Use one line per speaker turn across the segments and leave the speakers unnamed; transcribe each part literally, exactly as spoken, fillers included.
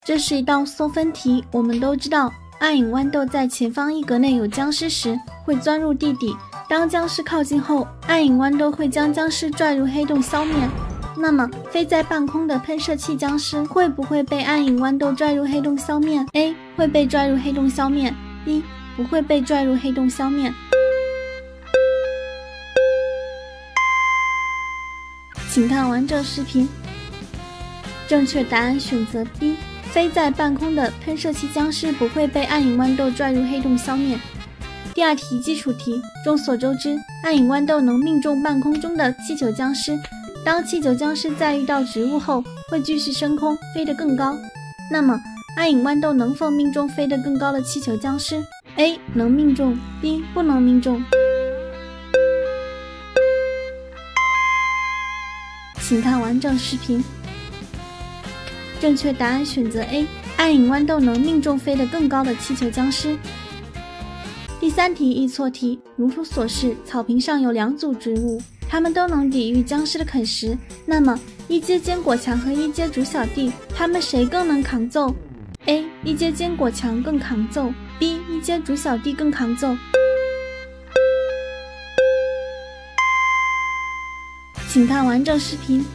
这是一道送分题，我们都知道，暗影豌豆在前方一格内有僵尸时，会钻入地底。当僵尸靠近后，暗影豌豆会将僵尸拽入黑洞消灭。那么，飞在半空的喷射器僵尸会不会被暗影豌豆拽入黑洞消灭 ？A. 会被拽入黑洞消灭 ；B. 不会被拽入黑洞消灭。请看完整视频。正确答案选择 B。飞在半空的喷射器僵尸不会被暗影豌豆拽入黑洞消灭。第二题基础题，众所周知，暗影豌豆能命中半空中的气球僵尸。当气球僵尸在遇到植物后，会继续升空，飞得更高。那么，暗影豌豆能否命中飞得更高的气球僵尸 ？A. 能命中 ，B. 不能命中。请看完整视频。正确答案选择 A， 暗影豌豆能命中飞得更高的气球僵尸。第三题易错题，如图所示，草坪上有两组植物，它们都能抵御僵尸的啃食。那么，一阶坚果墙和一阶竹小弟，它们谁更能扛揍 ？A. 一阶坚果墙更扛揍 ，B. 一阶竹小弟更扛揍。请看完整视频。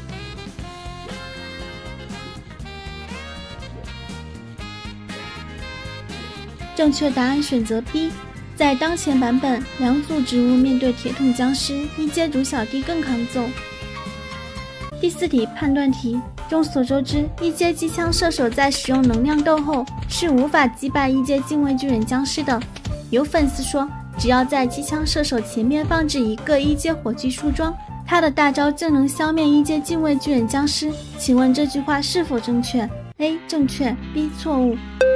正确答案选择 B。在当前版本，两组植物面对铁桶僵尸，一阶竹小弟更扛揍。第四题判断题，众所周知，一阶机枪射手在使用能量豆后是无法击败一阶近卫巨人僵尸的。有粉丝说，只要在机枪射手前面放置一个一阶火炬树桩，他的大招就能消灭一阶近卫巨人僵尸。请问这句话是否正确 ？A. 正确 ，B. 错误。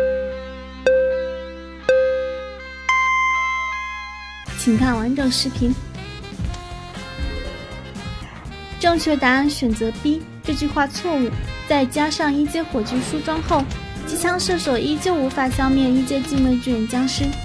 请看完整视频。正确答案选择 B， 这句话错误。在加上一阶火炬树桩后，机枪射手依旧无法消灭一阶近卫巨人僵尸。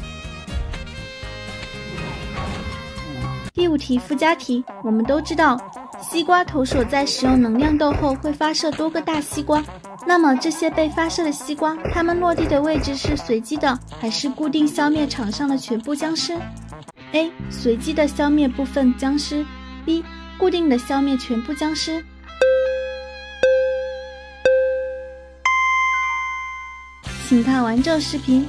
第五题附加题，我们都知道，西瓜投手在使用能量豆后会发射多个大西瓜。那么这些被发射的西瓜，它们落地的位置是随机的，还是固定消灭场上的全部僵尸？A. 随机的消灭部分僵尸 B. 固定的消灭全部僵尸。请看完整视频。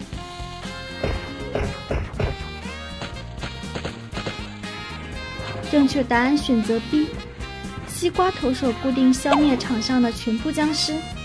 正确答案选择 B， 西瓜投手固定消灭场上的全部僵尸。